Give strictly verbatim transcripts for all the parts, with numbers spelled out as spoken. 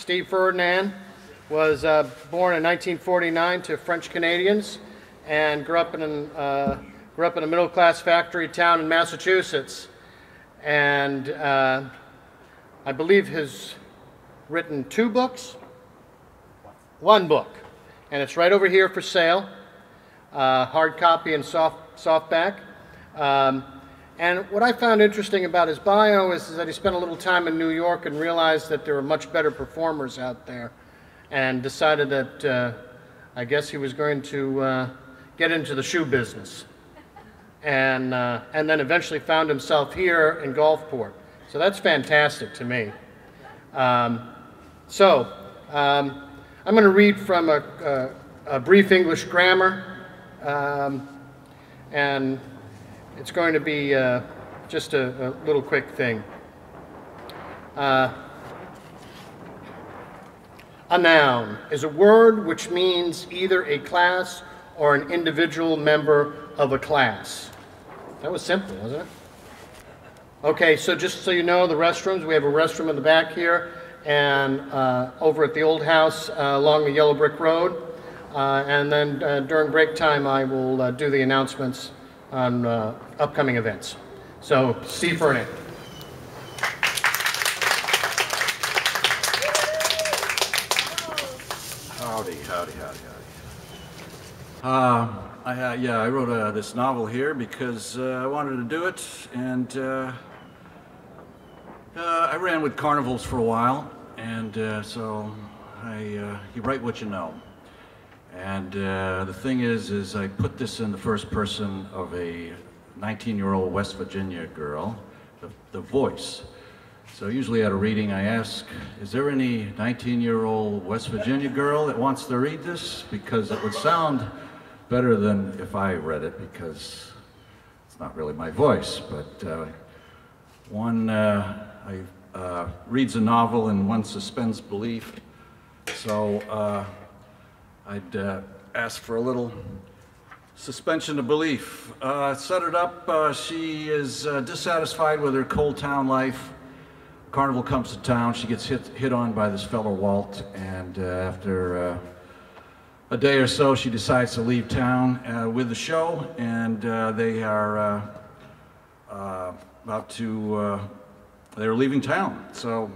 Steve Ferdinand was uh, born in nineteen forty-nine to French Canadians and grew up in, an, uh, grew up in a middle-class factory town in Massachusetts. And uh, I believe has written two books, one book, and it's right over here for sale, uh, hard copy and soft softback. Um, and what I found interesting about his bio is, is that he spent a little time in New York and realized that there were much better performers out there, and decided that uh, I guess he was going to uh, get into the shoe business. And, uh, and then eventually found himself here in Gulfport. So that's fantastic to me. Um, so um, I'm going to read from a, a, a brief English grammar, um, and it's going to be uh, just a, a little quick thing. Uh, a noun is a word which means either a class or an individual member of a class. That was simple, wasn't it? Okay, so just so you know, the restrooms, we have a restroom in the back here, and uh, over at the old house uh, along the Yellow Brick Road. Uh, and then uh, during break time, I will uh, do the announcements on uh, upcoming events. So, Steve Ferdinand. Howdy, howdy, howdy, howdy. Uh, I, uh, yeah, I wrote uh, this novel here because uh, I wanted to do it, and uh, uh, I ran with carnivals for a while, and uh, so I, uh, you write what you know. And uh, the thing is, is I put this in the first person of a nineteen-year-old West Virginia girl, the, the voice. So usually at a reading I ask, is there any nineteen-year-old West Virginia girl that wants to read this? Because it would sound better than if I read it, because it's not really my voice. But uh, one uh, I, uh, reads a novel and one suspends belief. So uh, I'd uh, ask for a little suspension of belief. Uh, set it up, uh, she is uh, dissatisfied with her cold town life. Carnival comes to town, she gets hit, hit on by this fellow Walt, and uh, after uh, a day or so she decides to leave town uh, with the show, and uh, they are uh, uh, about to, uh, they're leaving town. So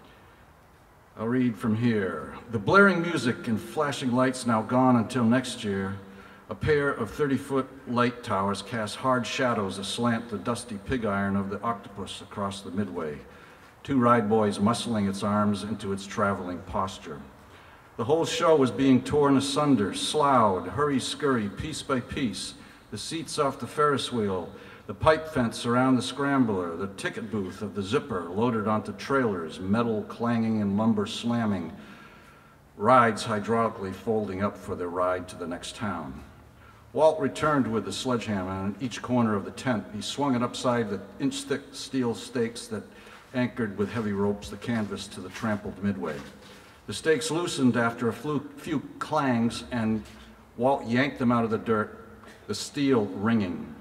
I'll read from here. The blaring music and flashing lights now gone until next year. A pair of thirty-foot light towers cast hard shadows aslant the dusty pig iron of the octopus across the midway. Two ride boys muscling its arms into its traveling posture. The whole show was being torn asunder, sloughed, hurry-scurry, piece by piece. The seats off the Ferris wheel, the pipe fence around the scrambler, the ticket booth of the zipper loaded onto trailers, metal clanging and lumber slamming, rides hydraulically folding up for their ride to the next town. Walt returned with the sledgehammer, and in each corner of the tent he swung it upside the inch-thick steel stakes that anchored with heavy ropes the canvas to the trampled midway. The stakes loosened after a few clangs, and Walt yanked them out of the dirt, the steel ringing.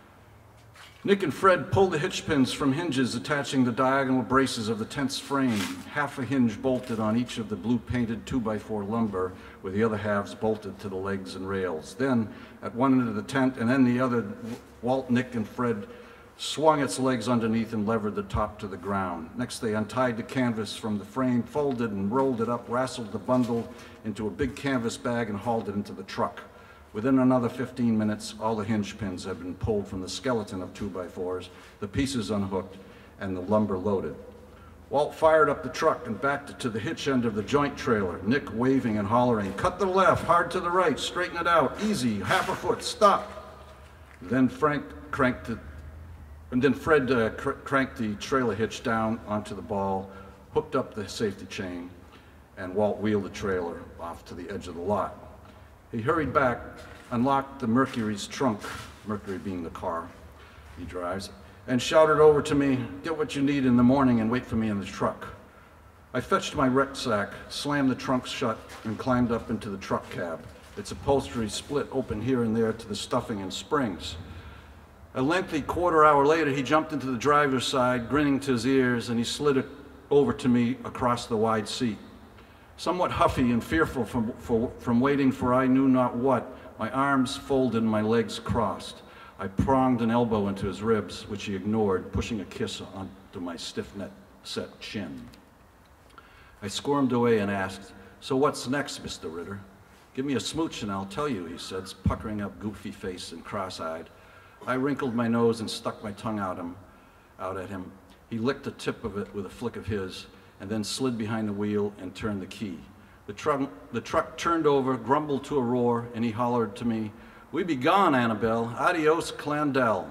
Nick and Fred pulled the hitch pins from hinges attaching the diagonal braces of the tent's frame, half a hinge bolted on each of the blue-painted two by four lumber, with the other halves bolted to the legs and rails. Then, at one end of the tent and then the other, Walt, Nick, and Fred swung its legs underneath and levered the top to the ground. Next, they untied the canvas from the frame, folded and rolled it up, rassled the bundle into a big canvas bag, and hauled it into the truck. Within another fifteen minutes, all the hinge pins had been pulled from the skeleton of two by fours, the pieces unhooked, and the lumber loaded. Walt fired up the truck and backed it to the hitch end of the joint trailer, Nick waving and hollering, "Cut to the left, hard to the right, straighten it out, easy, half a foot, stop." Then Frank cranked it, and then Fred uh, cr cranked the trailer hitch down onto the ball, hooked up the safety chain, and Walt wheeled the trailer off to the edge of the lot. He hurried back, unlocked the Mercury's trunk, Mercury being the car he drives, and shouted over to me, "Get what you need in the morning and wait for me in the truck." I fetched my rucksack, slammed the trunk shut, and climbed up into the truck cab. Its upholstery split open here and there to the stuffing and springs. A lengthy quarter hour later, he jumped into the driver's side, grinning to his ears, and he slid it over to me across the wide seat. Somewhat huffy and fearful from, for, from waiting for I knew not what, my arms folded and my legs crossed. I pronged an elbow into his ribs, which he ignored, pushing a kiss onto my stiff-set chin. I squirmed away and asked, "So what's next, Mister Ritter?" "Give me a smooch and I'll tell you," he said, puckering up goofy face and cross-eyed. I wrinkled my nose and stuck my tongue out, him, out at him. He licked the tip of it with a flick of his, and then slid behind the wheel and turned the key. The truck, the truck turned over, grumbled to a roar, and he hollered to me, "We be gone, Annabelle. Adios, Clandel."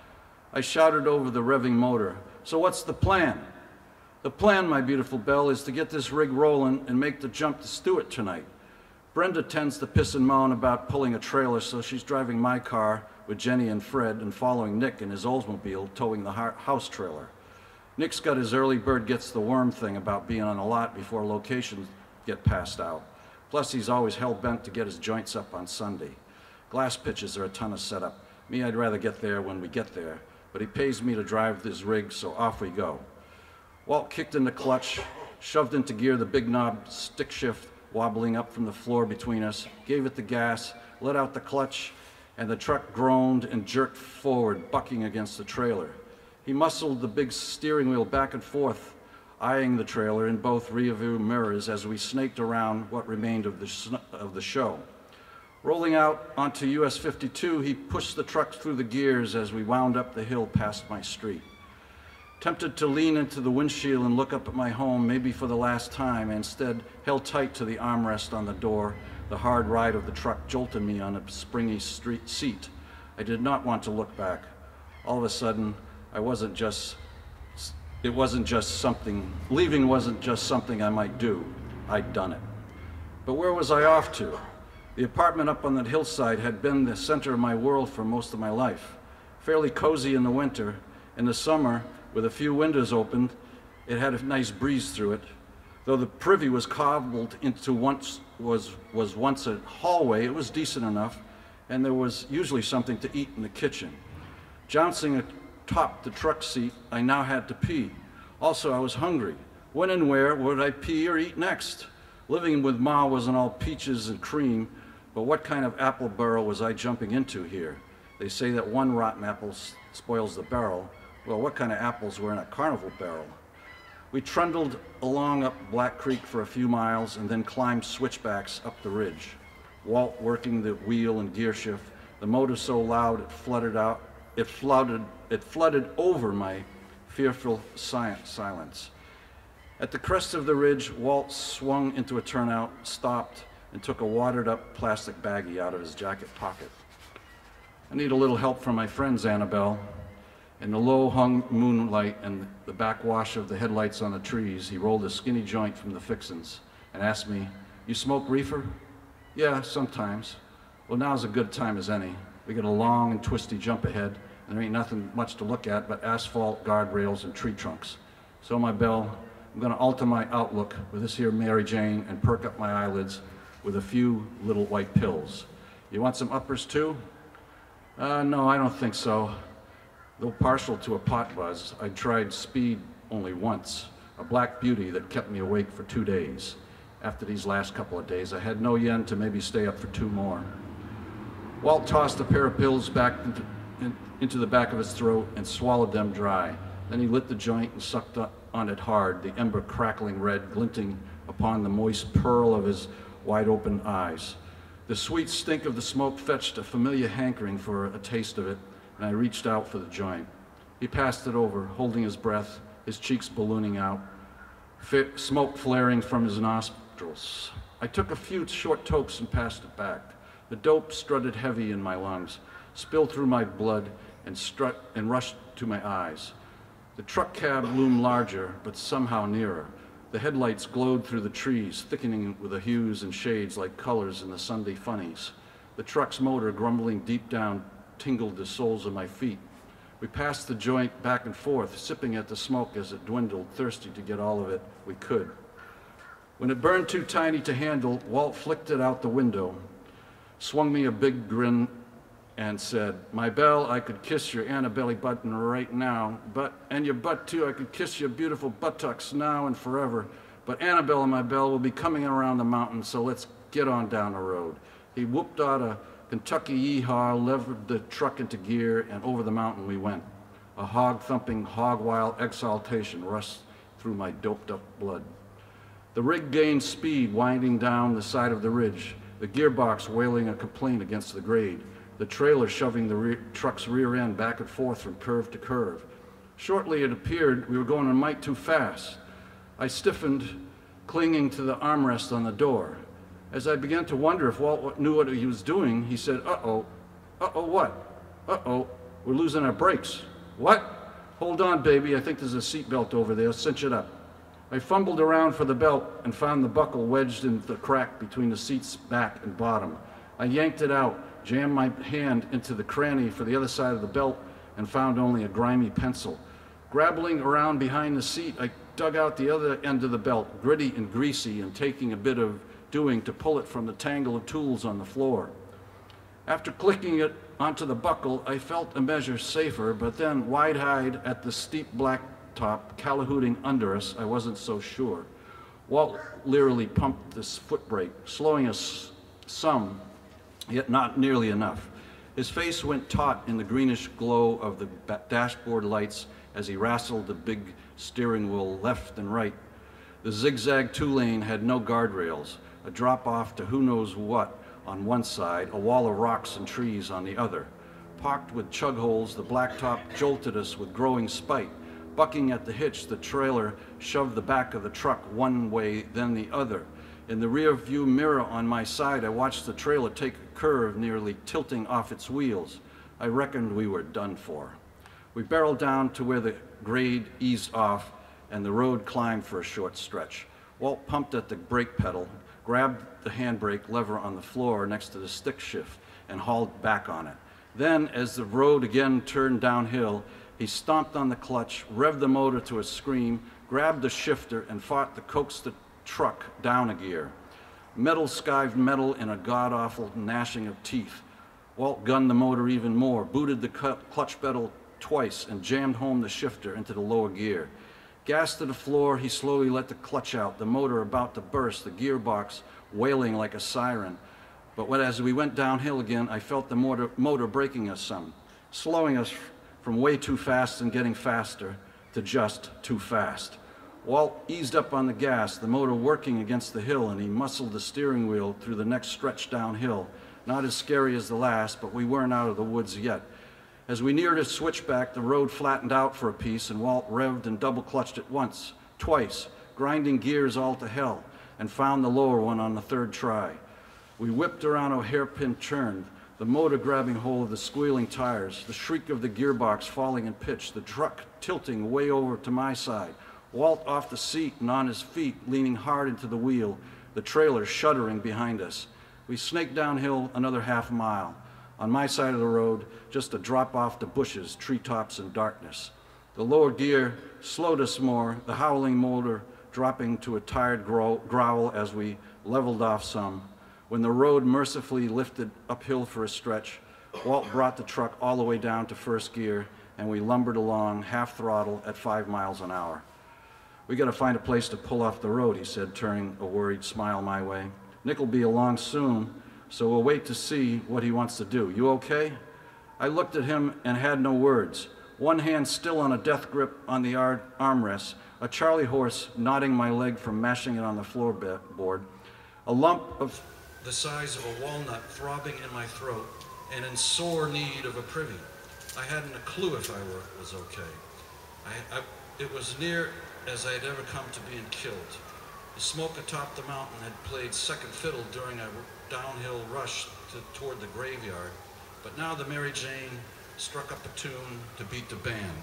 I shouted over the revving motor, "So what's the plan?" "The plan, my beautiful Belle, is to get this rig rolling and make the jump to Stewart tonight. Brenda tends to piss and moan about pulling a trailer, so she's driving my car with Jenny and Fred and following Nick in his Oldsmobile towing the house trailer. Nick's got his early bird gets the worm thing about being on a lot before locations get passed out. Plus, he's always hell-bent to get his joints up on Sunday. Glass pitches are a ton of setup. Me, I'd rather get there when we get there, but he pays me to drive this rig, so off we go. Walt kicked in the clutch, shoved into gear the big knob stick shift wobbling up from the floor between us, gave it the gas, let out the clutch, and the truck groaned and jerked forward, bucking against the trailer. He muscled the big steering wheel back and forth, eyeing the trailer in both rearview mirrors as we snaked around what remained of the, of the show. Rolling out onto U S fifty-two, he pushed the truck through the gears as we wound up the hill past my street. Tempted to lean into the windshield and look up at my home, maybe for the last time, I instead held tight to the armrest on the door. The hard ride of the truck jolted me on a springy street seat. I did not want to look back. All of a sudden, I wasn't just, it wasn't just something, leaving wasn't just something I might do. I'd done it. But where was I off to? The apartment up on that hillside had been the center of my world for most of my life. Fairly cozy in the winter. In the summer, with a few windows opened, it had a nice breeze through it. Though the privy was cobbled into once was, was once a hallway, it was decent enough, and there was usually something to eat in the kitchen. Jouncing atop the truck seat, I now had to pee. Also, I was hungry. When and where would I pee or eat next? Living with Ma wasn't all peaches and cream, but what kind of apple barrel was I jumping into here? They say that one rotten apple spoils the barrel. Well, what kind of apples were in a carnival barrel? We trundled along up Black Creek for a few miles and then climbed switchbacks up the ridge. Walt working the wheel and gear shift, the motor so loud it flooded out, it flooded, it flooded over my fearful silence. At the crest of the ridge, Walt swung into a turnout, stopped, and took a watered-up plastic baggie out of his jacket pocket. "I need a little help from my friends, Annabelle." In the low-hung moonlight and the backwash of the headlights on the trees, he rolled a skinny joint from the fixins and asked me, "You smoke reefer?" "Yeah, sometimes." "Well, now's a good time as any. We got a long and twisty jump ahead, and there ain't nothing much to look at but asphalt, guardrails, and tree trunks. So, my Belle, I'm gonna alter my outlook with this here Mary Jane and perk up my eyelids with a few little white pills. You want some uppers too?" Uh, no, I don't think so. Though partial to a pot buzz, I tried speed only once, a black beauty that kept me awake for two days. After these last couple of days, I had no yen to maybe stay up for two more. Walt tossed a pair of pills back into, in, into the back of his throat and swallowed them dry. Then he lit the joint and sucked on it hard, the ember crackling red glinting upon the moist pearl of his wide-open eyes. The sweet stink of the smoke fetched a familiar hankering for a taste of it, and I reached out for the joint. He passed it over, holding his breath, his cheeks ballooning out, smoke flaring from his nostrils. I took a few short tokes and passed it back. The dope strutted heavy in my lungs, spilled through my blood, and, strut, and rushed to my eyes. The truck cab loomed larger, but somehow nearer. The headlights glowed through the trees, thickening with the hues and shades like colors in the Sunday funnies. The truck's motor, grumbling deep down, tingled the soles of my feet. We passed the joint back and forth, sipping at the smoke as it dwindled, thirsty to get all of it we could. When it burned too tiny to handle, Walt flicked it out the window, swung me a big grin, and said, "My Belle, I could kiss your Annabelle button right now, but, and your butt too, I could kiss your beautiful buttocks now and forever, but Annabelle and my Belle will be coming around the mountain, so let's get on down the road. He whooped out a Kentucky yee-haw, levered the truck into gear, and over the mountain we went. A hog-thumping, hog-wild exaltation rushed through my doped-up blood. The rig gained speed, winding down the side of the ridge, the gearbox wailing a complaint against the grade, the trailer shoving the re truck's rear end back and forth from curve to curve. Shortly it appeared we were going a mite too fast. I stiffened, clinging to the armrest on the door. As I began to wonder if Walt knew what he was doing, he said, uh-oh. Uh-oh what? Uh-oh, we're losing our brakes. What? Hold on, baby, I think there's a seatbelt over there. Cinch it up. I fumbled around for the belt and found the buckle wedged in the crack between the seat's back and bottom. I yanked it out, jammed my hand into the cranny for the other side of the belt, and found only a grimy pencil. Grabbling around behind the seat, I dug out the other end of the belt, gritty and greasy, and taking a bit of doing to pull it from the tangle of tools on the floor. After clicking it onto the buckle, I felt a measure safer, but then wide-eyed at the steep black top callahooting under us, I wasn't so sure. Walt leerily pumped this foot brake, slowing us some, yet not nearly enough. His face went taut in the greenish glow of the dashboard lights as he wrestled the big steering wheel left and right. The zigzag two-lane had no guardrails, a drop-off to who knows what on one side, a wall of rocks and trees on the other. Pocked with chug holes, the blacktop jolted us with growing spite. Bucking at the hitch, the trailer shoved the back of the truck one way, then the other. In the rear view mirror on my side, I watched the trailer take a curve, nearly tilting off its wheels. I reckoned we were done for. We barreled down to where the grade eased off and the road climbed for a short stretch. Walt pumped at the brake pedal, grabbed the handbrake lever on the floor next to the stick shift, and hauled back on it. Then, as the road again turned downhill, he stomped on the clutch, revved the motor to a scream, grabbed the shifter, and fought to coax the truck down a gear. Metal skived metal in a god-awful gnashing of teeth. Walt gunned the motor even more, booted the clutch pedal twice, and jammed home the shifter into the lower gear. Gas to the floor, he slowly let the clutch out, the motor about to burst, the gearbox wailing like a siren. But when, as we went downhill again, I felt the motor, motor braking us some, slowing us from way too fast and getting faster to just too fast. Walt eased up on the gas, the motor working against the hill, and he muscled the steering wheel through the next stretch downhill. Not as scary as the last, but we weren't out of the woods yet. As we neared a switchback, the road flattened out for a piece, and Walt revved and double-clutched it once, twice, grinding gears all to hell, and found the lower one on the third try. We whipped around a hairpin turn, the motor grabbing hold of the squealing tires, the shriek of the gearbox falling in pitch, the truck tilting way over to my side, Walt off the seat and on his feet, leaning hard into the wheel, the trailer shuddering behind us. We snaked downhill another half mile. On my side of the road, just a drop off to bushes, treetops, and darkness. The lower gear slowed us more, the howling motor dropping to a tired growl as we leveled off some. When the road mercifully lifted uphill for a stretch, Walt brought the truck all the way down to first gear, and we lumbered along half throttle at five miles an hour. "We got to find a place to pull off the road," he said, turning a worried smile my way. "Nick will be along soon, so we'll wait to see what he wants to do. You okay?" I looked at him and had no words. One hand still on a death grip on the ar armrest, a Charlie horse knotting my leg from mashing it on the floorboard, a lump of the size of a walnut throbbing in my throat, and in sore need of a privy. I hadn't a clue if I were, was okay. I, I, it was near as I had ever come to being killed. The smoke atop the mountain had played second fiddle during a downhill rush to, toward the graveyard, but now the Mary Jane struck up a tune to beat the band.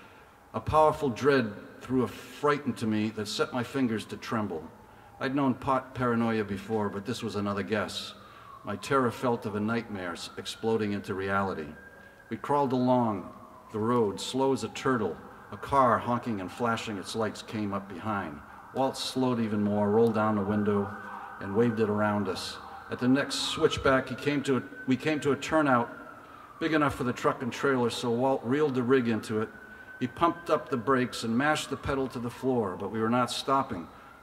A powerful dread threw a fright into me that set my fingers to tremble. I'd known pot paranoia before, but this was another guess. My terror felt of a nightmare exploding into reality. We crawled along the road, slow as a turtle. A car honking and flashing its lights came up behind. Walt slowed even more, rolled down the window, and waved it around us. At the next switchback, he came to a, we came to a turnout big enough for the truck and trailer, so Walt reeled the rig into it. He pumped up the brakes and mashed the pedal to the floor, but we were not stopping.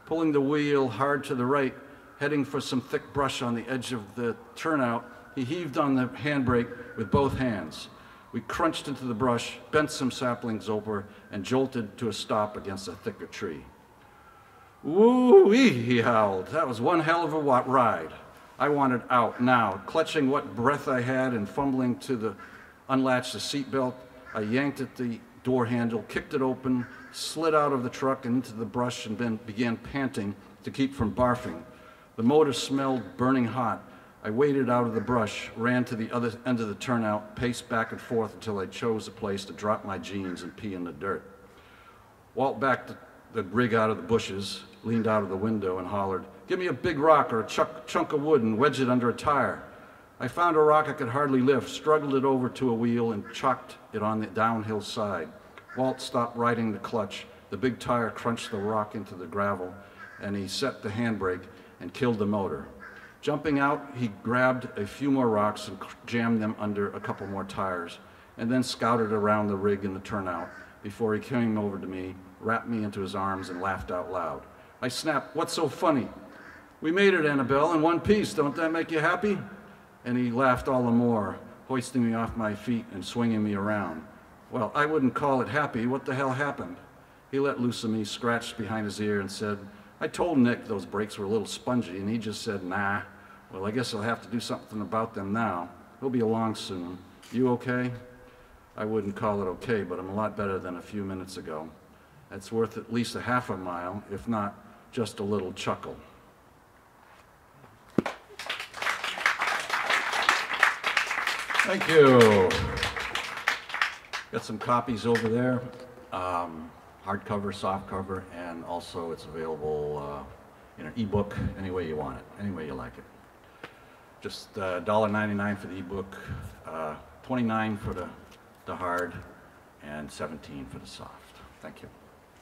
pulling the wheel hard to the right, heading for some thick brush on the edge of the turnout. He heaved on the handbrake with both hands. We crunched into the brush, bent some saplings over, and jolted to a stop against a thicker tree. Woo-wee, he howled. That was one hell of a ride. I wanted out now. Clutching what breath I had and fumbling to the unlatch the seatbelt, I yanked at the door handle, kicked it open, slid out of the truck and into the brush, and then began panting to keep from barfing. The motor smelled burning hot. I waded out of the brush, ran to the other end of the turnout, paced back and forth until I chose a place to drop my jeans and pee in the dirt. Walt backed the, the rig out of the bushes, leaned out of the window and hollered, "Give me a big rock or a chunk, chunk of wood and wedge it under a tire." I found a rock I could hardly lift, struggled it over to a wheel, and chucked it on the downhill side. Walt stopped riding the clutch. The big tire crunched the rock into the gravel, and he set the handbrake and killed the motor. Jumping out, he grabbed a few more rocks and jammed them under a couple more tires, and then scouted around the rig in the turnout before he came over to me, wrapped me into his arms, and laughed out loud. I snapped, "What's so funny? We made it, Annabelle, in one piece. Don't that make you happy?" And he laughed all the more, hoisting me off my feet and swinging me around. Well, I wouldn't call it happy. What the hell happened? He let loose of me, scratched behind his ear, and said, "I told Nick those brakes were a little spongy," and he just said, "Nah. Well, I guess I'll have to do something about them now. He'll be along soon. You okay?" I wouldn't call it okay, but I'm a lot better than a few minutes ago. That's worth at least a half a mile, if not just a little chuckle. Thank you. Got some copies over there, um, hardcover, softcover, and also it's available uh, in an ebook, any way you want it, any way you like it. Just uh, one dollar ninety-nine for the ebook, uh, twenty-nine for the, the hard, and seventeen for the soft. Thank you.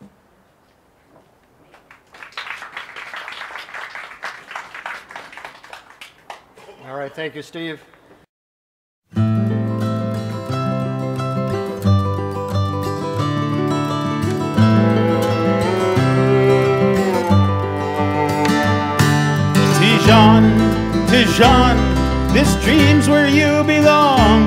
All right, thank you, Steve. Tijan, Tijan, this dream's where you belong.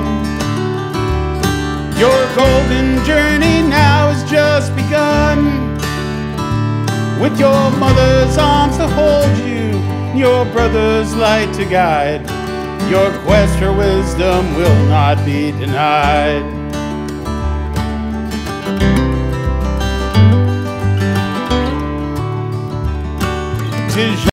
Your golden journey now has just begun. With your mother's arms to hold you, your brother's light to guide, your quest for wisdom will not be denied.